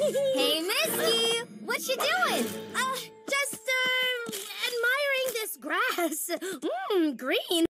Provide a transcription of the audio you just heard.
Hey, Misty! What you doing? Just, admiring this grass. Green.